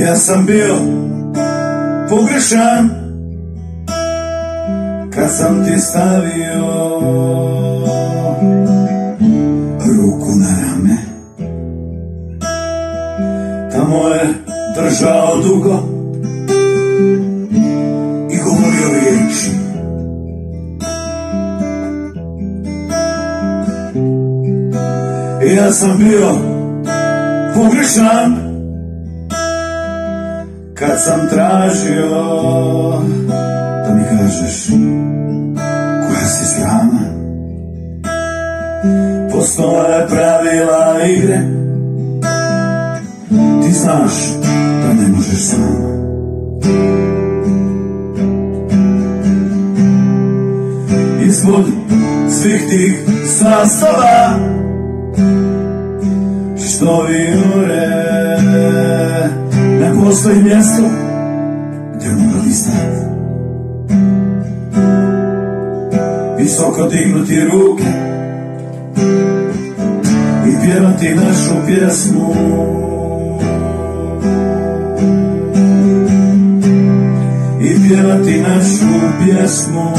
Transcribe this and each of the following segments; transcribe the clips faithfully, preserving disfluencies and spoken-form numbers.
Ja sam bio pogrešan kad sam ti stavio ruku na rame. Tamo je držao dugo i govorio riječi. Ja sam bio pogrešan kad sam tražio da mi kažeš koja si strana. Postoje pravila igre, ti znaš da ne možeš sama. Ispod svih tih sastava što vijore, ne postoji mjesto gdje morali stati. Visoko dignuti ruke i pjevati našu pjesmu. I pjevati našu pjesmu.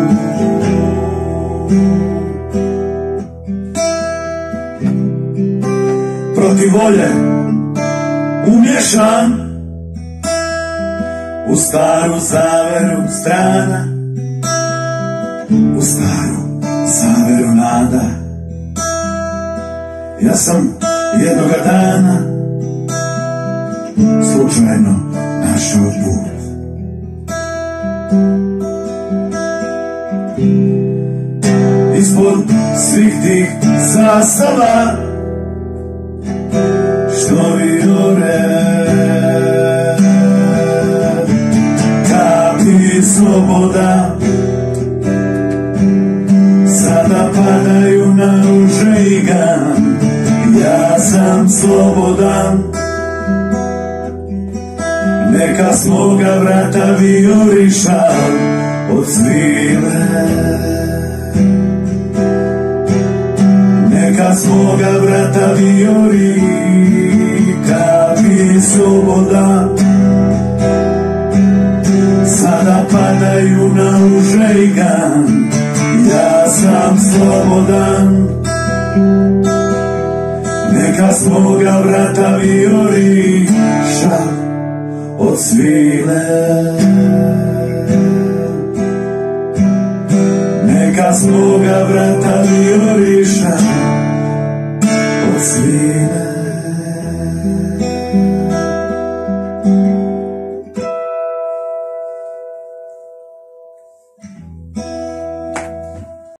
Protiv volje umješan u staru zaveru strana, u staru zaveru nada. Ja sam jednoga dana slučajno našao put. Ispod svih tih zastava što vijore, kapi sloboda sada padaju na ruže i gan. Ja sam slobodan, neka s moga vrata vijoriša od svile. Neka s moga vrata vijori, kapi sloboda sada padaju na ruže i gan. Ja sam slobodan, neka s moga vrata vijori šal od svile. Neka s moga vrata vijori šal od svile.